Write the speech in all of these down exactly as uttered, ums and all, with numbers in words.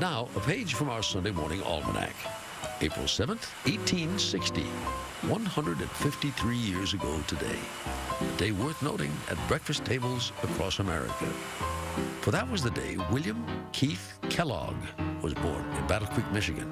now, a page from our Sunday morning almanac. April seventh, eighteen sixty, one hundred fifty-three years ago today. A day worth noting at breakfast tables across America. For that was the day William Keith Kellogg was born in Battle Creek, Michigan.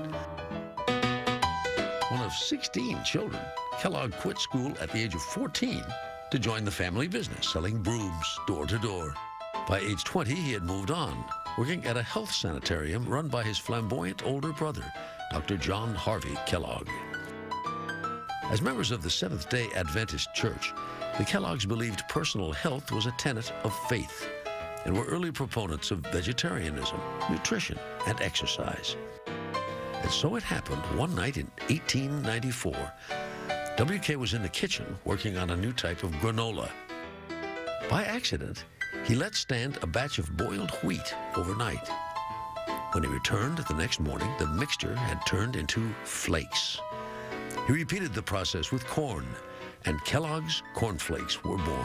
One of sixteen children, Kellogg quit school at the age of fourteen to join the family business, selling brooms door to door. By age twenty, he had moved on, working at a health sanitarium run by his flamboyant older brother, Doctor John Harvey Kellogg. As members of the Seventh-day Adventist Church, the Kellogg's believed personal health was a tenet of faith and were early proponents of vegetarianism, nutrition, and exercise. And so it happened one night in eighteen ninety-four, W K was in the kitchen working on a new type of granola. By accident, he let stand a batch of boiled wheat overnight. When he returned the next morning, the mixture had turned into flakes. He repeated the process with corn, and Kellogg's Corn Flakes were born.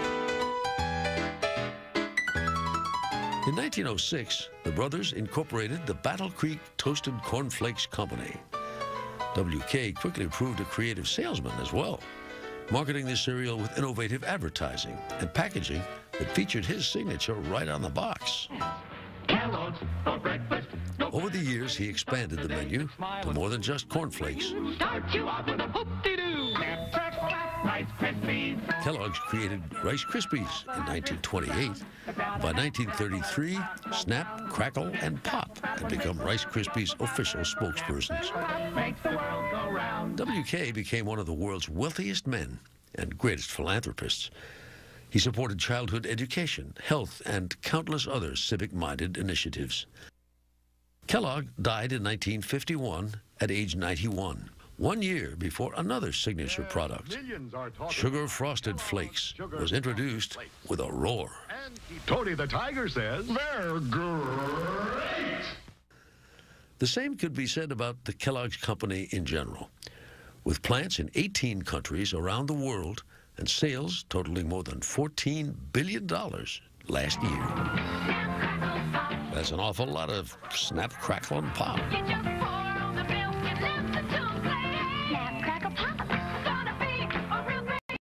In nineteen oh six, the brothers incorporated the Battle Creek Toasted Corn Flakes Company. W K quickly proved a creative salesman as well, marketing the cereal with innovative advertising and packaging that featured his signature right on the box. Kellogg's for breakfast. Over the years, he expanded the menu to more than just cornflakes. Start you off with a hoop-de-doo. Rice Krispies. Kellogg's created Rice Krispies in nineteen twenty-eight. By nineteen thirty-three, Snap, Crackle, and Pop had become Rice Krispies' official spokespersons. Makes the world go round. W K became one of the world's wealthiest men and greatest philanthropists. He supported childhood education, health, and countless other civic-minded initiatives. Kellogg died in nineteen fifty-one at age ninety-one, one year before another signature product, Sugar Frosted Flakes, was introduced with a roar. Tony the Tiger says, they're great! The same could be said about the Kellogg's Company in general. With plants in eighteen countries around the world and sales totaling more than fourteen billion dollars last year. That's an awful lot of Snap, Crackle, and Pop.